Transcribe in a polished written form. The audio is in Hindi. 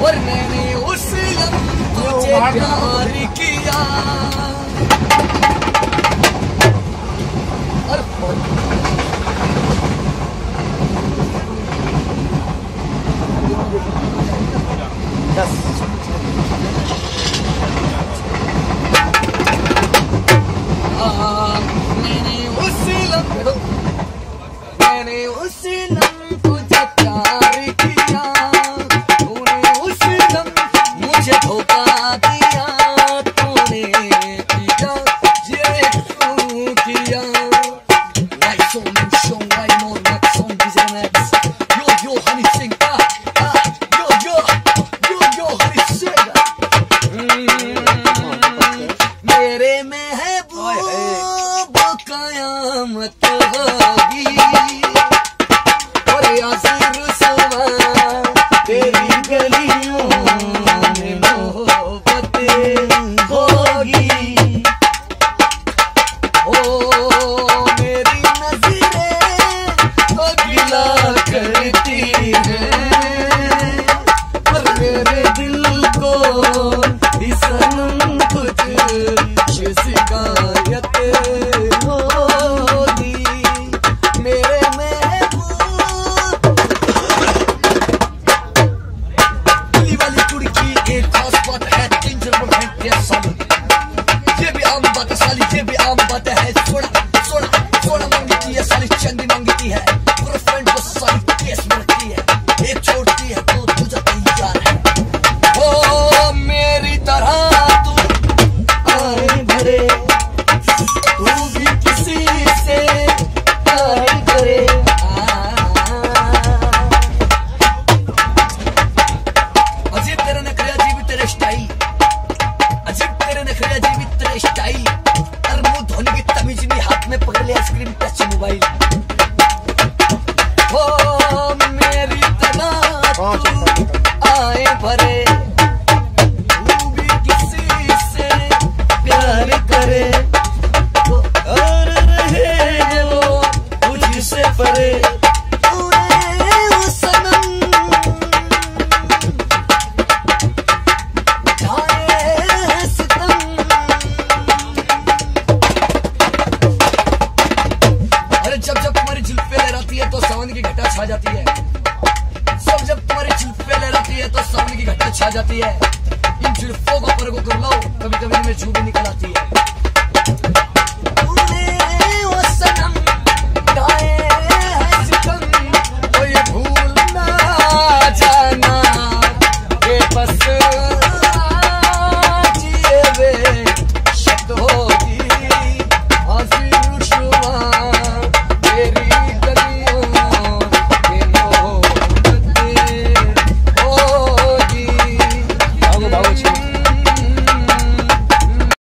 और मैंने उस तुझे प्यार किया। मैंने उस तुझे प्यार किया, तूने उस मुझे धोखा दिया, तूने किया ये क्यों किया। Right song and song, right more next song is the next. Yo honey sing, yo honey sing. मेरे महबूब कयामत होगी और यासिर रुसवा तेरी गलियों में मोहब्बत होगी। ओ मेरी नजरें तो गिला करती हैं, पर मेरे दिल को सनम कुछ शिकायत होगी। मेरे महबूब दिल्ली वाली कुड़ी की एक खास बात है, डेंजर मोमेंट है साली, ये भी आम बात है साली, ये भी आम बात है। सोना मांगती है साली, चांदी मांगती है, गर्लफ्रेंड को साली केस में रखती है, एक छोड़ती है तो दूसरा तैयार है। ओ मेरी तरह तू भी किसी से प्यार करे। अजीब तेरे नखरे, अजीब तेरे स्टाइल, अजीब तेरे नखरे, अजीब तेरे स्टाइल। और मुंह धोने की तमीज नहीं, हाथ में पकड़ लिया स्क्रीन टच मोबाइल। ओ मेरी तरह तू आए भरे, तू भी किसी से प्यार करे, परे सनम सितम। अरे जब तुम्हारी जुल्फे लहराती है तो सावन की घटा छा जाती है, जब तुम्हारी जुल्फे लहराती है तो सावन की घटा छा जाती है। इन जुल्फों को पर को कर लो, कभी कभी इनमें झूठ भी निकल आती है।